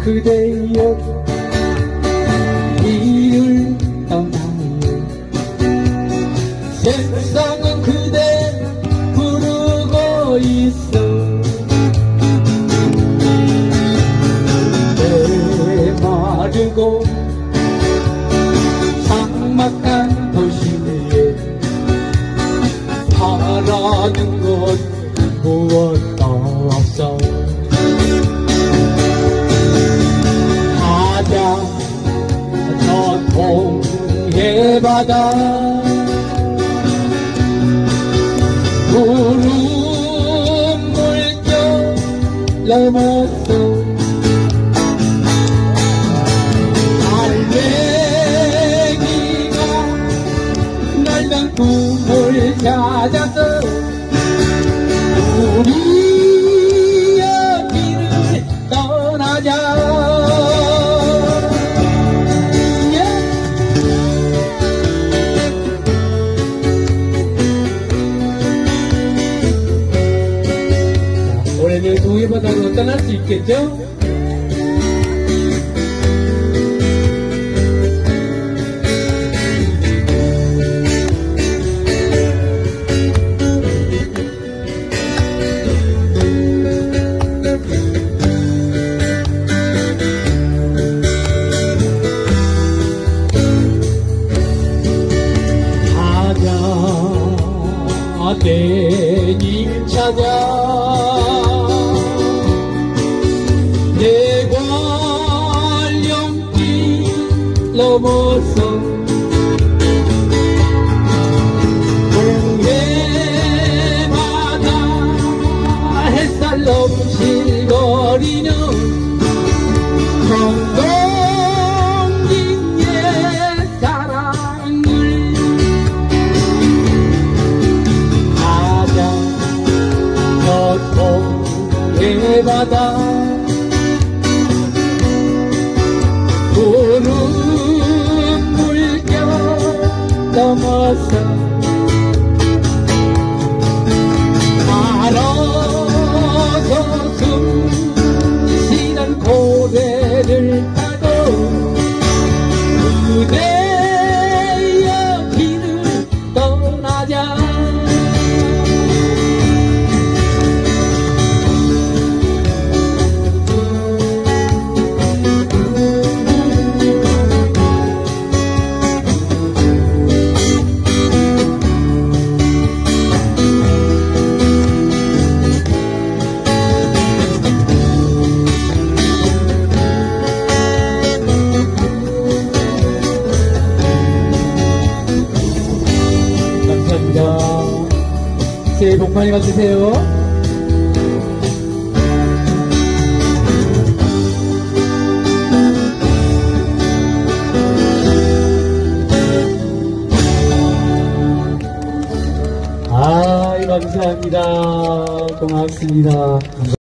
그대여 이를 떠나요. 세상은 그대 부르고 있어. 메마르고 삭막한 도시에 바라는 것 무엇도 없어. 바다 저 동해 바다 구름 물결 넘었어. 알맹이가 낡은 꿈을 찾아서 우리의 길을 떠나자. 올해는 동해바다로 떠날 수 있겠죠? 내 님 찾아 내 관령길 넘어서 동해바다 햇살 넘실거리는 건동긴 옛사랑을 동해바다 구름 물결 넘어서 알아서 숨쉬는 고래를 타고 그대의 길을 떠나자. 새해 복 많이 받으세요. 감사합니다. 고맙습니다.